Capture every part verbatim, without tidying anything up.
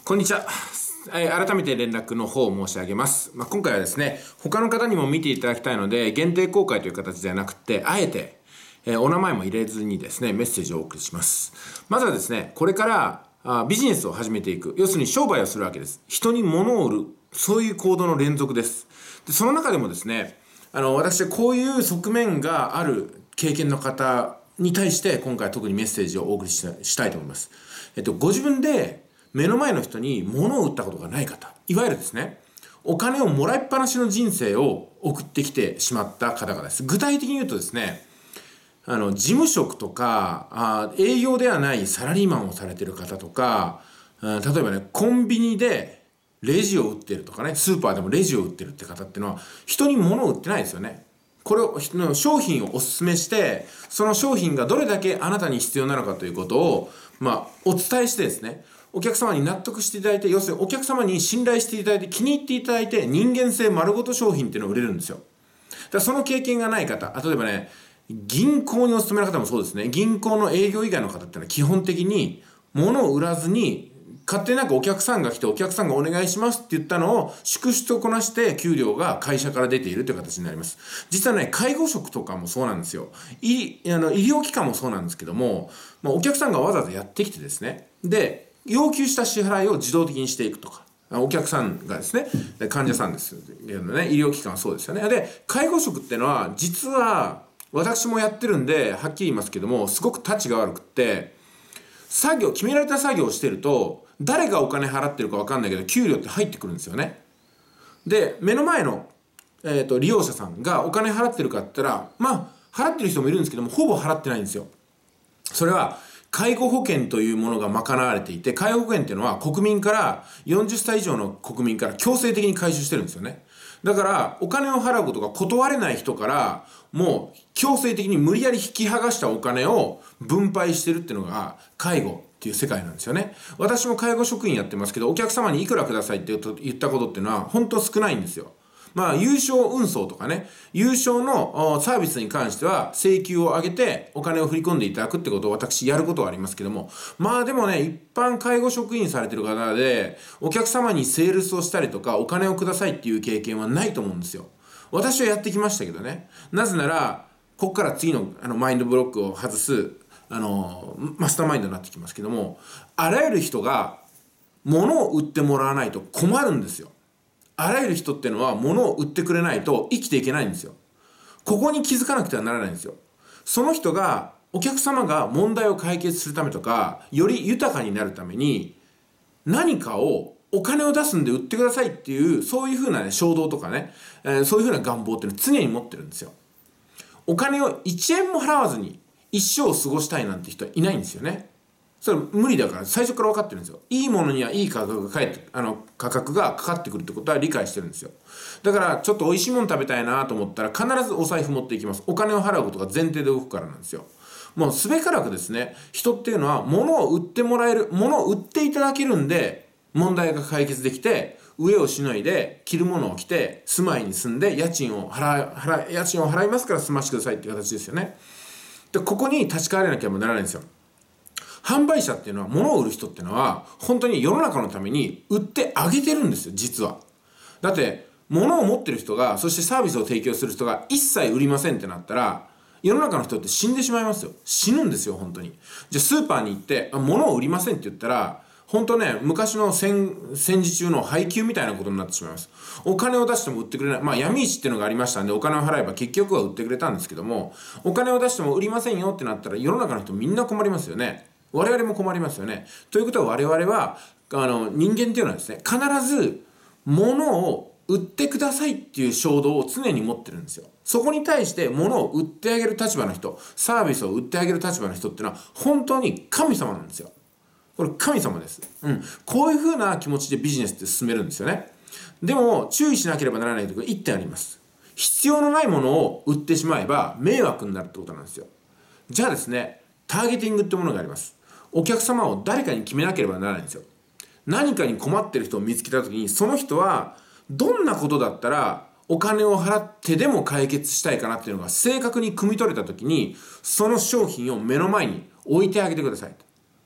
こんにちは。改めて連絡の方を申し上げます。まあ、今回はですね、他の方にも見ていただきたいので、限定公開という形ではなくて、あえて、えー、お名前も入れずにですね、メッセージをお送りします。まずはですね、これからあビジネスを始めていく。要するに商売をするわけです。人に物を売る。そういう行動の連続です。で、その中でもですね、あの、私はこういう側面がある経験の方に対して、今回は特にメッセージをお送りした、したいと思います。えっと、ご自分で、目の前の人に物を売ったことがない方、いわゆるですね、お金をもらいっぱなしの人生を送ってきてしまった方々です。具体的に言うとですね、あの事務職とかあ営業ではないサラリーマンをされている方とか、例えばね、コンビニでレジを売ってるとかね、スーパーでもレジを売ってるって方っていうのは人に物を売ってないですよね。これを商品をお勧めして、その商品がどれだけあなたに必要なのかということを、まあ、お伝えしてですね、お客様に納得していただいて、要するにお客様に信頼していただいて、気に入っていただいて、人間性丸ごと商品っていうのを売れるんですよ。だからその経験がない方、例えばね、銀行にお勤めの方もそうですね、銀行の営業以外の方っていうのは基本的に物を売らずに、勝手になんかお客さんが来てお客さんがお願いしますって言ったのを粛々とこなして給料が会社から出ているという形になります。実はね、介護職とかもそうなんですよ。医あの医療機関もそうなんですけども、まあ、お客さんがわざわざやってきてですね、で要求した支払いを自動的にしていくとか、お客さんがですね、患者さんですよね、医療機関はそうですよね。で、介護職っていうのは実は私もやってるんではっきり言いますけども、すごくタチが悪くって、作業決められた作業をしてると誰がお金払ってるか分かんないけど給料って入ってくるんですよね。で、目の前の、えーと、利用者さんがお金払ってるかって言ったら、まあ払ってる人もいるんですけども、ほぼ払ってないんですよ。それは介護保険というものが賄われていて、介護保険っていうのは国民からよんじゅっさい以上の国民から強制的に回収してるんですよね。だからお金を払うことが断れない人からもう強制的に無理やり引き剥がしたお金を分配してるっていうのが介護っていう世界なんですよね。私も介護職員やってますけど、お客様にいくらくださいって言ったことっていうのは本当少ないんですよ。まあ、優勝運送とかね、優勝のサービスに関しては請求を上げてお金を振り込んでいただくってことを私やることはありますけども、まあでもね、一般介護職員されてる方でお客様にセールスをしたりとかお金をくださいっていう経験はないと思うんですよ。私はやってきましたけどね。なぜならここから次のあのマインドブロックを外すあのマスターマインドになってきますけども、あらゆる人が物を売ってもらわないと困るんですよ。あらゆる人っていうのは物を売ってくれないと生きていけないんですよ。ここに気づかなくてはならないんですよ。その人が、お客様が問題を解決するためとか、より豊かになるために、何かをお金を出すんで売ってくださいっていう、そういうふうなね、衝動とかね、えー、そういうふうな願望っていうのを常に持ってるんですよ。お金をいちえんも払わずに一生を過ごしたいなんて人はいないんですよね。それ無理だから最初から分かってるんですよ。いいものにはいい価格が返ってあの価格がかかってくるってことは理解してるんですよ。だからちょっと美味しいもの食べたいなと思ったら必ずお財布持っていきます。お金を払うことが前提で動くからなんですよ。もうすべからくですね、人っていうのは物を売ってもらえる、物を売っていただけるんで問題が解決できて、上をしのいで着るものを着て住まいに住んで家賃を払い払い家賃を払いますから住ましてくださいっていう形ですよね。で、ここに立ち返らなきゃもならないんですよ。販売者っていうのは、物を売る人っていうのは本当に世の中のために売ってあげてるんですよ、実は。だって物を持ってる人が、そしてサービスを提供する人が一切売りませんってなったら、世の中の人って死んでしまいますよ。死ぬんですよ、本当に。じゃあスーパーに行って物を売りませんって言ったら、本当ね、昔の戦戦時中の配給みたいなことになってしまいます。お金を出しても売ってくれない。まあ闇市っていうのがありましたんで、お金を払えば結局は売ってくれたんですけども、お金を出しても売りませんよってなったら世の中の人みんな困りますよね。我々も困りますよね。ということは我々はあの人間っていうのはですね、必ず物を売ってくださいっていう衝動を常に持ってるんですよ。そこに対して物を売ってあげる立場の人、サービスを売ってあげる立場の人っていうのは本当に神様なんですよ。これ神様です。うん。こういう風な気持ちでビジネスって進めるんですよね。でも注意しなければならないところいってんあります。必要のないものを売ってしまえば迷惑になるってことなんですよ。じゃあですね、ターゲティングってものがあります。お客様を誰かに決めなければならないんですよ。何かに困ってる人を見つけたときに、その人はどんなことだったらお金を払ってでも解決したいかなっていうのが正確に汲み取れたときに、その商品を目の前に置いてあげてください。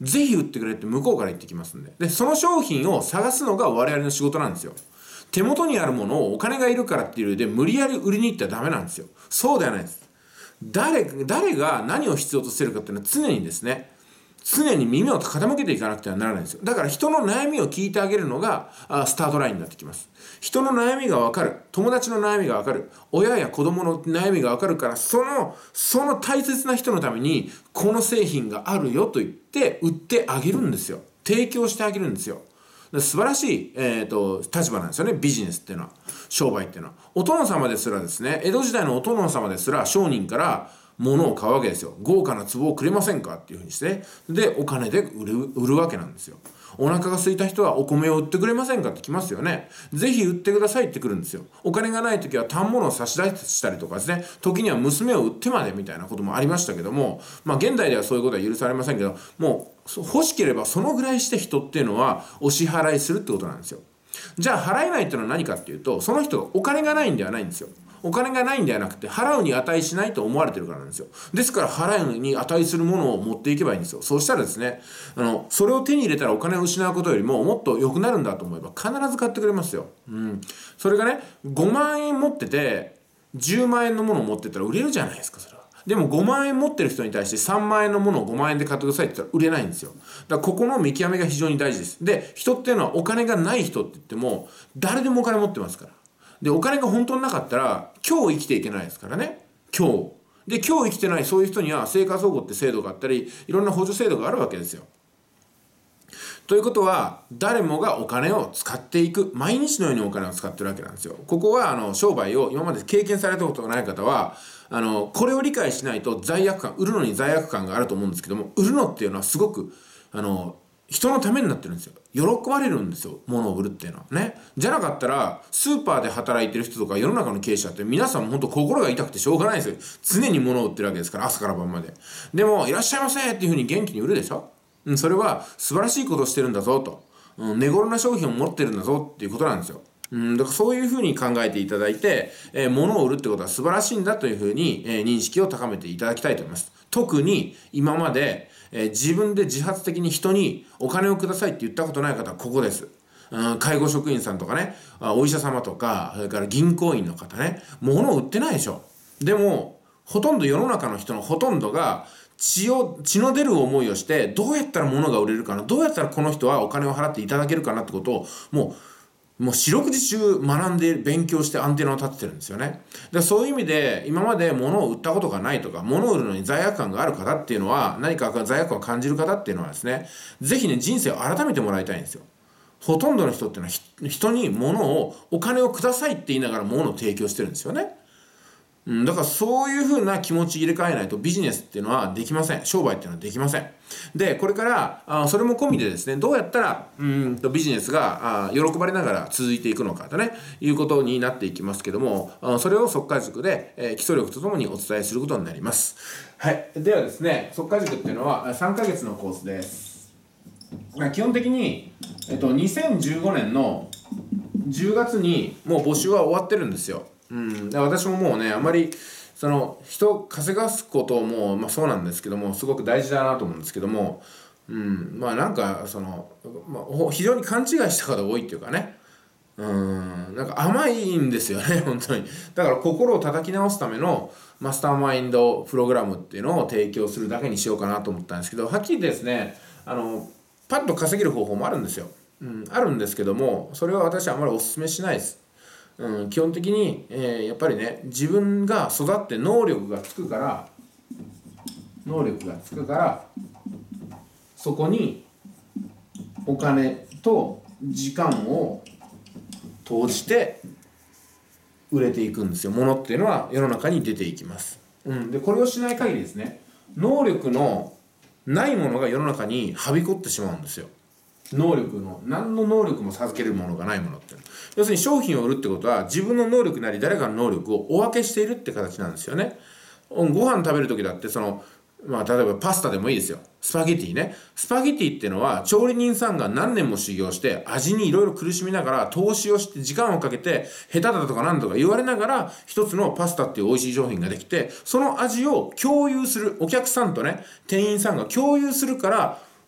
ぜひ売ってくれって向こうから言ってきますんで。で、その商品を探すのが我々の仕事なんですよ。手元にあるものをお金がいるからっていう理由で無理やり売りに行ってはダメなんですよ。そうではないです。誰、誰が何を必要としているかっていうのは常にですね、常に耳を傾けていかなくてはならないんですよ。だから人の悩みを聞いてあげるのがあスタートラインになってきます。人の悩みが分かる。友達の悩みが分かる。親や子供の悩みが分かるから、その、その大切な人のために、この製品があるよと言って、売ってあげるんですよ。提供してあげるんですよ。素晴らしい、えーと、立場なんですよね、ビジネスっていうのは。商売っていうのは。お殿様ですらですね、江戸時代のお殿様ですら商人から物を買うわけですよ。豪華な壺をくれませんかっていうふうにして、で、お金で売る、売るわけなんですよ。お腹が空いた人はお米を売ってくれませんかって来ますよね。ぜひ売ってくださいって来るんですよ。お金がない時は反物を差し出したりとかですね、時には娘を売ってまでみたいなこともありましたけども、まあ現代ではそういうことは許されませんけど、もう欲しければそのぐらいして人っていうのはお支払いするってことなんですよ。じゃあ払えないっていうのは何かっていうと、その人がお金がないんではないんですよ。お金がないんではなくて、払うに値しないと思われてるからなんですよ。ですから払うに値するものを持っていけばいいんですよ。そうしたらですね、あのそれを手に入れたらお金を失うことよりももっと良くなるんだと思えば必ず買ってくれますよ。うん。それがね、ごまん円持っててじゅうまん円のものを持ってたら売れるじゃないですか、それは。でもごまん円持ってる人に対してさんまん円のものをごまん円で買ってくださいって言ったら売れないんですよ。だからここの見極めが非常に大事です。で、人っていうのはお金がない人って言っても誰でもお金持ってますから。で、お金が本当になかったら今日生きていけないですからね。今日。で、今日生きてないそういう人には生活保護って制度があったり、いろんな補助制度があるわけですよ。ということは、誰もがお金を使っていく。毎日のようにお金を使ってるわけなんですよ。ここは、あの、商売を今まで経験されたことがない方は、あの、これを理解しないと罪悪感、売るのに罪悪感があると思うんですけども、売るのっていうのはすごく、あの、人のためになってるんですよ。喜ばれるんですよ。物を売るっていうのはね。じゃなかったら、スーパーで働いてる人とか世の中の経営者って皆さんも本当心が痛くてしょうがないですよ。常に物を売ってるわけですから、朝から晩まで。でも、いらっしゃいませっていうふうに元気に売るでしょ。うん、それは素晴らしいことをしてるんだぞと。うん、値頃な商品を持ってるんだぞっていうことなんですよ。うん、だからそういうふうに考えていただいて、えー、物を売るってことは素晴らしいんだというふうに、えー、認識を高めていただきたいと思います。特に今まで、えー、自分で自発的に人にお金をくださいって言ったことない方はここです。うん、介護職員さんとかね、お医者様とか、それから銀行員の方ね、物を売ってないでしょ。でも、ほとんど世の中の人のほとんどが、血を、血の出る思いをして、どうやったら物が売れるかな、どうやったらこの人はお金を払っていただけるかなってことを、もう、もう四六時中学んで勉強してアンテナを立ててるんですよね。でそういう意味で今まで物を売ったことがないとか物を売るのに罪悪感がある方っていうのは何か罪悪感を感じる方っていうのはですね、ぜひね人生を改めてもらいたいんですよ。ほとんどの人っていうのは人に物をお金をくださいって言いながら物を提供してるんですよね。うん、だからそういうふうな気持ち入れ替えないとビジネスっていうのはできません。商売っていうのはできません。で、これからあそれも込みでですね、どうやったらうんとビジネスがあ喜ばれながら続いていくのかとね、いうことになっていきますけども、あそれを速稼塾で、えー、基礎力とともにお伝えすることになります。はい。ではですね、速稼塾っていうのはさんかげつのコースです。基本的に、えっと、にせんじゅうごねんのじゅうがつにもう募集は終わってるんですよ。うん、私ももうねあまりその人稼がすことも、まあ、そうなんですけどもすごく大事だなと思うんですけども、うん、まあなんかその、まあ、非常に勘違いした方が多いっていうかね、うんなんか甘いんですよね本当に。だから心を叩き直すためのマスターマインドプログラムっていうのを提供するだけにしようかなと思ったんですけど、はっきりですねあのパッと稼げる方法もあるんですよ、うん、あるんですけどもそれは私はあまりお勧めしないです。うん、基本的に、えー、やっぱりね自分が育って能力がつくから能力がつくからそこにお金と時間を投じて売れていくんですよ。物っていうのは世の中に出ていきます、うん、でこれをしない限りですね能力のないものが世の中にはびこってしまうんですよ。能力の何の能力も授けるものがないものって要するに商品を売るってことは自分の能力なり誰かの能力をお分けしているって形なんですよね。ご飯食べる時だってそのまあ例えばパスタでもいいですよ。スパゲティね。スパゲティっていうのは調理人さんが何年も修行して味にいろいろ苦しみながら投資をして時間をかけて下手だとか何とか言われながら一つのパスタっていう美味しい商品ができてその味を共有するお客さんとね店員さんが共有するから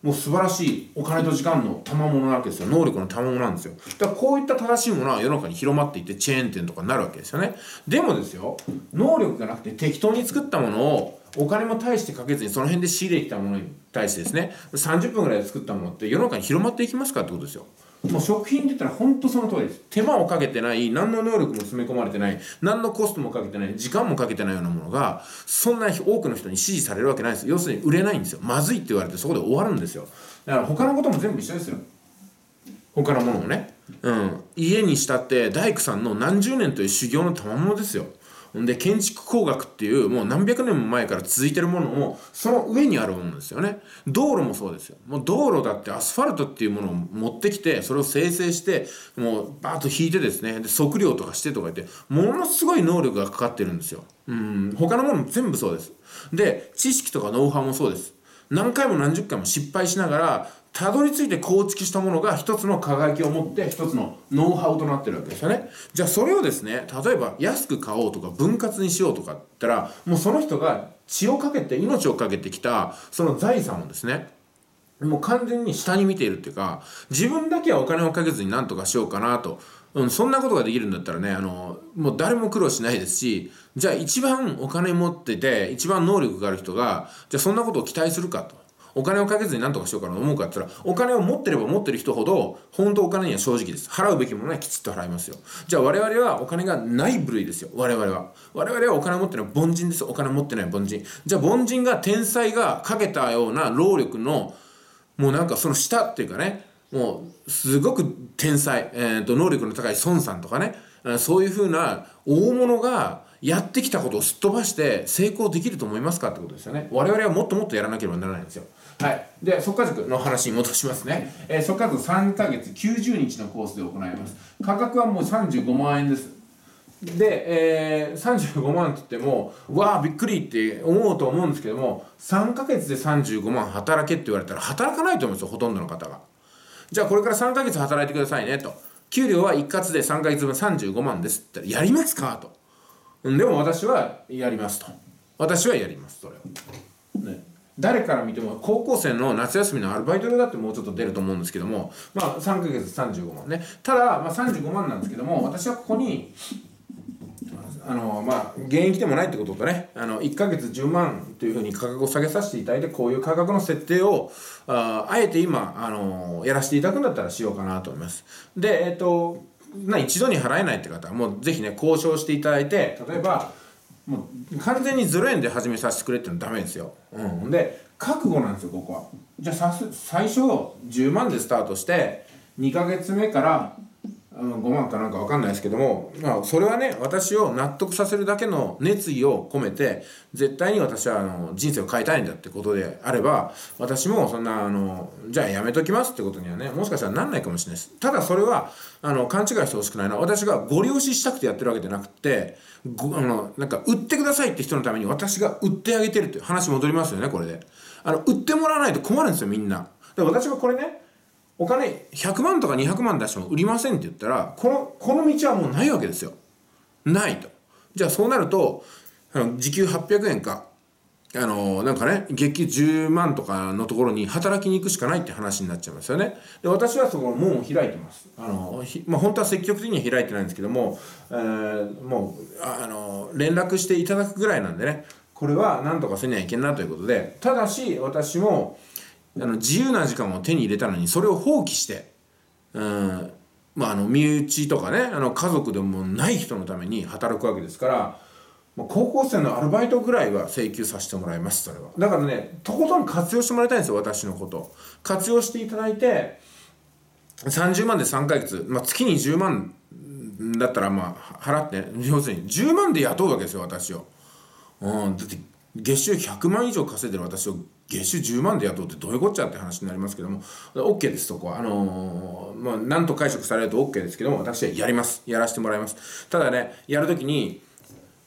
もう素晴らしいお金と時間の賜物なわけですよ。能力の賜物なんですよ。だからこういった正しいものは世の中に広まっていってチェーン店とかになるわけですよね。でもですよ、能力がなくて適当に作ったものをお金も大してかけずにその辺で仕入れてきたものに対してですね、さんじゅっぷんぐらいで作ったものって世の中に広まっていきますかってことですよ。もう食品って言ったら本当その通りです。手間をかけてない、何の能力も詰め込まれてない、何のコストもかけてない、時間もかけてないようなものがそんな多くの人に支持されるわけないです。要するに売れないんですよ。まずいって言われてそこで終わるんですよ。だから他のことも全部一緒ですよ。他のものもね、うん、家にしたって大工さんの何十年という修行の賜物ですよ。で建築工学っていうもう何百年も前から続いてるものもその上にあるものですよね。道路もそうですよ。もう道路だってアスファルトっていうものを持ってきてそれを生成してもうバーッと引いてですね、で測量とかしてとか言ってものすごい能力がかかってるんですよ。うん他のものも全部そうです。で知識とかノウハウもそうです。何回も何十回も失敗しながらたどり着いて構築したものが一つの輝きを持って一つのノウハウとなってるわけですよね。じゃあそれをですね、例えば安く買おうとか分割にしようとかって言ったらもうその人が血をかけて命をかけてきたその財産をですね、もう完全に下に見ているっていうか、自分だけはお金をかけずに何とかしようかなと、うん、そんなことができるんだったらね、あのもう誰も苦労しないですし、じゃあ一番お金持ってて一番能力がある人がじゃあそんなことを期待するかと、お金をかけずに何とかしようかなと思うかって言ったら、お金を持ってれば持ってる人ほど本当お金には正直です。払うべきものはきちっと払いますよ。じゃあ我々はお金がない部類ですよ。我々は我々はお金を持ってない凡人です。お金を持ってない凡人。じゃあ凡人が天才がかけたような労力のもうなんかその下っていうかね、もうすごく天才、えー、と能力の高い孫さんとかね、そういうふうな大物がやってきたことをすっ飛ばして成功できると思いますかってことですよね。我々はもっともっとやらなければならないんですよ。はい。で、即価塾の話に戻しますね。えー、即価塾さんかげつきゅうじゅうにちのコースで行います。価格はもうさんじゅうごまんえんです。で、えー、さんじゅうごまんって言ってもわあびっくりって思うと思うんですけども、さんかげつでさんじゅうごまん働けって言われたら働かないと思うんですよ、ほとんどの方が。じゃあこれからさんかげつ働いてくださいねと、給料は一括でさんかげつぶんさんじゅうごまんですって言ったらやりますかと。でも私はやりますと。私はやりますそれを、ね、誰から見ても高校生の夏休みのアルバイト料だってもうちょっと出ると思うんですけども、まあさんかげつさんじゅうごまんね。ただ、まあ、さんじゅうごまんなんですけども、私はここにあのまあ現役でもないってこととね、あのいっかげつじゅうまんというふうに価格を下げさせていただいて、こういう価格の設定をああえて今あのやらせていただくんだったらしようかなと思います。でえっ、ー、とな一度に払えないって方はもうぜひね交渉していただいて、例えばもう完全にゼロえんで始めさせてくれっていうのはダメですよ。うん、で覚悟なんですよここは。じゃあさす最初じゅうまんでスタートしてにかげつめからごまんかなんか分かんないですけども、まあ、それはね私を納得させるだけの熱意を込めて絶対に私はあの人生を変えたいんだってことであれば、私もそんなあのじゃあやめときますってことにはねもしかしたらなんないかもしれないです。ただそれはあの勘違いしてほしくないのは、私がご利用ししたくてやってるわけじゃなくて、ごあのなんか売ってくださいって人のために私が売ってあげてるっていう話戻りますよね。これであの売ってもらわないと困るんですよみんな。で私がこれねお金ひゃくまんとかにひゃくまん出しても売りませんって言ったら、このこの道はもうないわけですよ。ないと。じゃあそうなるとあの時給はっぴゃくえんかあのなんかね月給じゅうまんとかのところに働きに行くしかないって話になっちゃいますよね。で私はそこの門を開いてます。あのまあ本当は積極的には開いてないんですけども、えー、もうあの連絡していただくぐらいなんでね、これは何とかせにはいけんなということで、ただし私もあの自由な時間を手に入れたのにそれを放棄して、うんまあ、あの身内とかねあの家族でもない人のために働くわけですから、まあ、高校生のアルバイトぐらいは請求させてもらいます。それはだからねとことん活用してもらいたいんですよ。私のこと活用していただいてさんじゅうまんでさんかげつ、まあ、月にじゅうまんだったらまあ払って、要するにじゅうまんで雇うわけですよ私を。うん、だって月収ひゃくまん以上稼いでる私を月収じゅうまんで雇うってどういうこっちゃって話になりますけども OK ですそこは。あのー、まあ何と解釈されると OK ですけども、私はやります。やらせてもらいます。ただねやるときに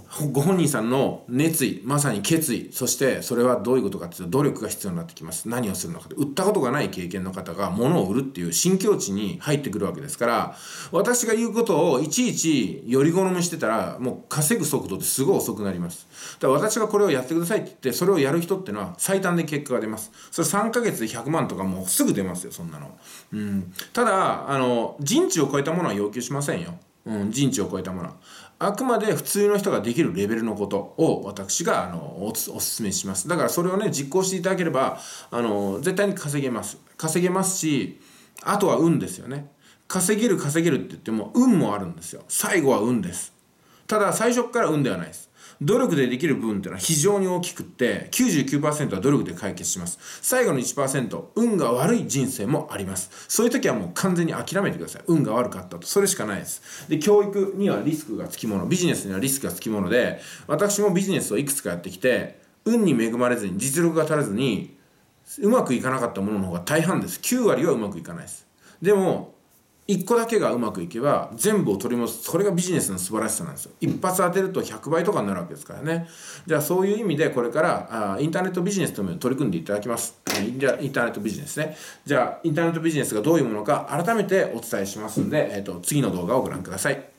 ご本人さんの熱意、まさに決意、そしてそれはどういうことかっていうと努力が必要になってきます。何をするのかって、売ったことがない経験の方が物を売るっていう新境地に入ってくるわけですから、私が言うことをいちいちより好みしてたらもう稼ぐ速度ってすごい遅くなります。だから私がこれをやってくださいって言ってそれをやる人っていうのは最短で結果が出ます。それさんかげつでひゃくまんとかもうすぐ出ますよ、そんなの。うん、ただあの人知を超えたものは要求しませんよ。うん、人知を超えたものはあくまで普通の人ができるレベルのことを私があの お, お勧めします。だからそれをね実行していただければあの絶対に稼げます稼げますし、あとは運ですよね。稼げる稼げるって言っても運もあるんですよ。最後は運です。ただ最初から運ではないです。努力でできる部分っていうのは非常に大きくって、きゅうじゅうきゅうパーセント は努力で解決します。最後の いちパーセント 運が悪い人生もあります。そういう時はもう完全に諦めてください。運が悪かったと、それしかないです。で、教育にはリスクがつきもの、ビジネスにはリスクがつきもので、私もビジネスをいくつかやってきて運に恵まれずに実力が足らずにうまくいかなかったものの方が大半です。きゅうわりはうまくいかないです。でもいっこだけがうまくいけば全部を取り戻す。それがビジネスの素晴らしさなんですよ。一発当てるとひゃくばいとかになるわけですからね。じゃあそういう意味でこれからあインターネットビジネスというのに取り組んでいただきます。インターネットビジネスね。じゃあインターネットビジネスがどういうものか改めてお伝えしますので、えーと、次の動画をご覧ください。